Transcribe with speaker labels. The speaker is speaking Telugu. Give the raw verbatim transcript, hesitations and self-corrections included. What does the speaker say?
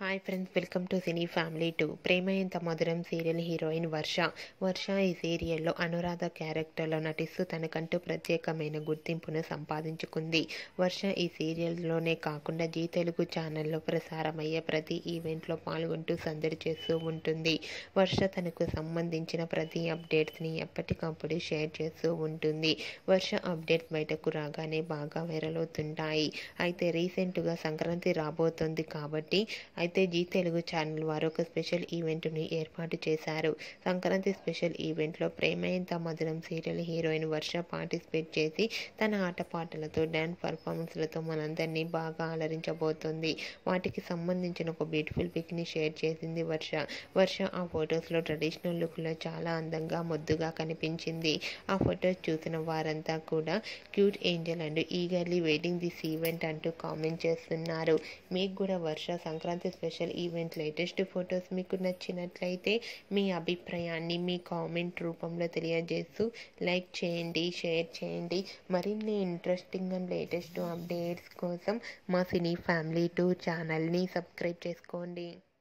Speaker 1: Hi friends, welcome to cine family two. Prema Intha Madhuram serial heroine వర్ష. వర్ష ఈ సీరియల్లో అనురాధ క్యారెక్టర్లో నటిస్తూ తనకంటూ ప్రత్యేకమైన గుర్తింపును సంపాదించుకుంది. వర్ష ఈ సీరియల్లోనే కాకుండా జీ తెలుగు ఛానల్లో ప్రసారమయ్యే ప్రతి ఈవెంట్లో పాల్గొంటూ సందడి చేస్తూ ఉంటుంది. వర్ష తనకు సంబంధించిన ప్రతి అప్డేట్స్ని ఎప్పటికప్పుడు షేర్ చేస్తూ ఉంటుంది. వర్ష అప్డేట్స్ బయటకు రాగానే బాగా వైరల్ అవుతుంటాయి. అయితే రీసెంట్గా సంక్రాంతి రాబోతుంది కాబట్టి అయితే జీ తెలుగు ఛానల్ వారు ఒక స్పెషల్ ఈవెంట్ని ఏర్పాటు చేశారు. సంక్రాంతి స్పెషల్ ఈవెంట్లో ప్రేమ ఇంత మధురం సీరియల్ హీరోయిన్ వర్ష పార్టిసిపేట్ చేసి తన ఆటపాటలతో డ్యాన్స్ పర్ఫార్మెన్స్లతో మనందరినీ బాగా అలరించబోతోంది. వాటికి సంబంధించిన ఒక బ్యూటిఫుల్ పిక్ని షేర్ చేసింది వర్ష. వర్ష ఆ ఫొటోస్లో ట్రెడిషనల్ లుక్లో చాలా అందంగా ముద్దుగా కనిపించింది. ఆ ఫొటోస్ చూసిన వారంతా కూడా cute angel and eagerly waiting this event అంటూ కామెంట్ చేస్తున్నారు. మీకు కూడా Varsha Sankranti special event latest photos మీకు నచ్చినట్లయితే మీ అభిప్రాయాన్ని మీ కామెంట్ రూపంలో తెలియజేస్తూ లైక్ చేయండి, షేర్ చేయండి. మరిన్ని ఇంట్రెస్టింగ్ అండ్ లేటెస్ట్ అప్డేట్స్ కోసం మా సినీ ఫ్యామిలీ టూ ఛానల్ని సబ్స్క్రైబ్ చేసుకోండి.